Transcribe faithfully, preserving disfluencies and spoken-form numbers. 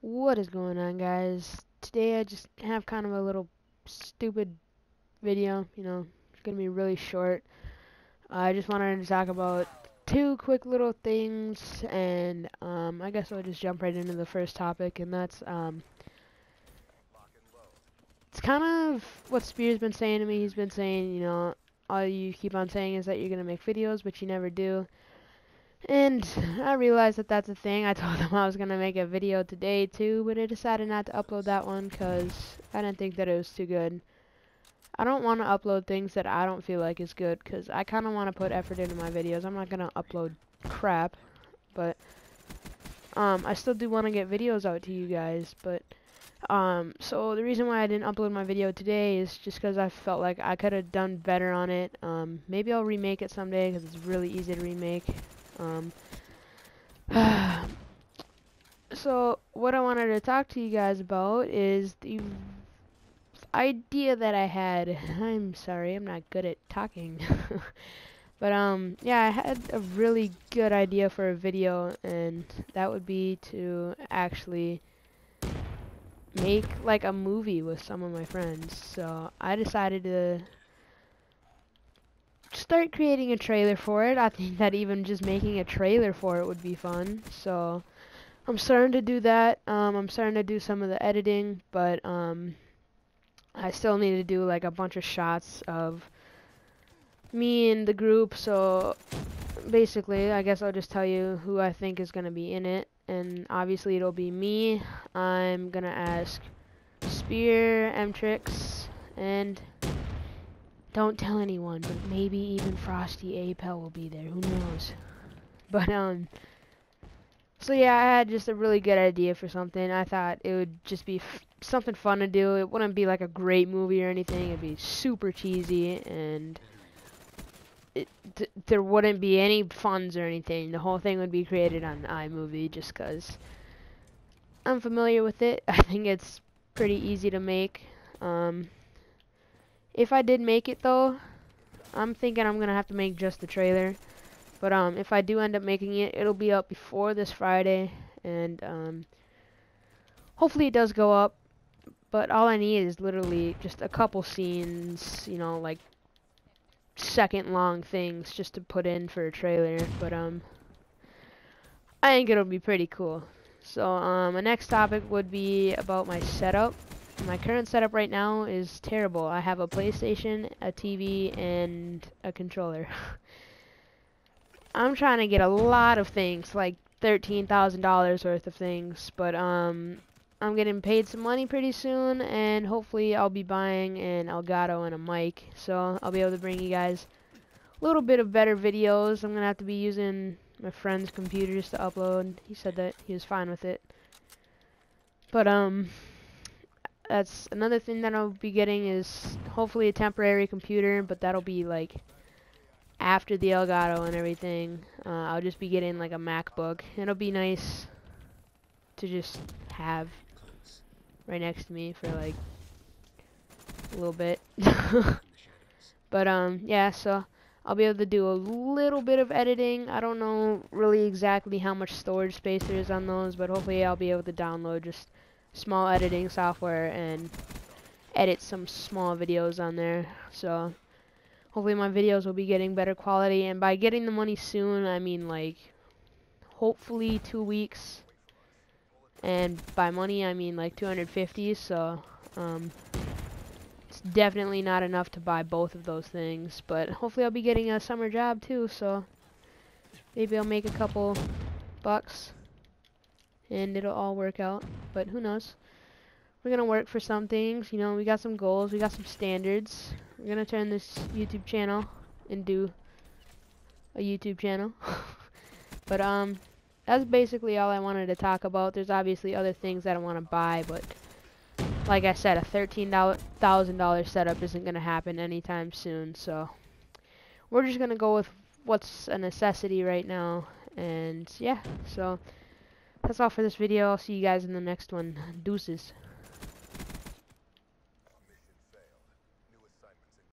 What is going on, guys? Today I just have kind of a little stupid video, you know, it's gonna be really short. I just wanted to talk about two quick little things, and um, I guess I'll just jump right into the first topic, and that's um, it's kind of what Spear's been saying to me. He's been saying, you know, all you keep on saying is that you're gonna make videos, but you never do. And I realized that that's a thing. I told him I was going to make a video today too, but I decided not to upload that one because I didn't think that it was too good. I don't want to upload things that I don't feel like is good because I kind of want to put effort into my videos. I'm not going to upload crap, but um, I still do want to get videos out to you guys. But um, so the reason why I didn't upload my video today is just because I felt like I could have done better on it. Um, maybe I'll remake it someday because it's really easy to remake. Um, so what I wanted to talk to you guys about is the idea that I had. I'm sorry, I'm not good at talking. But um, yeah, I had a really good idea for a video, and that would be to actually make like a movie with some of my friends. So I decided to start creating a trailer for it. I think that even just making a trailer for it would be fun. So I'm starting to do that. Um, I'm starting to do some of the editing, but um, I still need to do like a bunch of shots of me and the group. So basically, I guess I'll just tell you who I think is gonna be in it, and obviously it'll be me. I'm gonna ask Spear, M-Trix, and don't tell anyone, but maybe even Frosty A P E L will be there. Who knows? But, um, so yeah, I had just a really good idea for something. I thought it would just be f something fun to do. It wouldn't be like a great movie or anything. It'd be super cheesy, and it, th there wouldn't be any funds or anything. The whole thing would be created on iMovie just because I'm familiar with it. I think it's pretty easy to make. Um, If I did make it though, I'm thinking I'm gonna have to make just the trailer. But um, if I do end up making it, it'll be up before this Friday, and um, hopefully it does go up. But all I need is literally just a couple scenes, you know, like second long things just to put in for a trailer. But um, I think it'll be pretty cool. So um, my next topic would be about my setup. My current setup right now is terrible. I have a PlayStation, a T V, and a controller. I'm trying to get a lot of things, like thirteen thousand dollars worth of things, but um, I'm getting paid some money pretty soon, and hopefully I'll be buying an Elgato and a mic, so I'll be able to bring you guys a little bit of better videos. I'm gonna have to be using my friend's computers to upload. He said that he was fine with it, but um. That's another thing that I'll be getting is hopefully a temporary computer, but that'll be like after the Elgato and everything. Uh, I'll just be getting like a MacBook. It'll be nice to just have right next to me for like a little bit. But um, yeah, so I'll be able to do a little bit of editing. I don't know really exactly how much storage space there is on those, but hopefully I'll be able to download just small editing software and edit some small videos on there. So hopefully my videos will be getting better quality, and by getting the money soon I mean like hopefully two weeks, and by money I mean like two hundred fifty. So um, it's definitely not enough to buy both of those things, but hopefully I'll be getting a summer job too, so maybe I'll make a couple bucks and it'll all work out, but who knows. We're gonna work for some things, you know, we got some goals, we got some standards. We're gonna turn this YouTube channel into a YouTube channel. But um, that's basically all I wanted to talk about. There's obviously other things that I want to buy, but like I said, a thirteen thousand dollar setup isn't gonna happen anytime soon, so we're just gonna go with what's a necessity right now. And yeah, so that's all for this video. I'll see you guys in the next one. Deuces.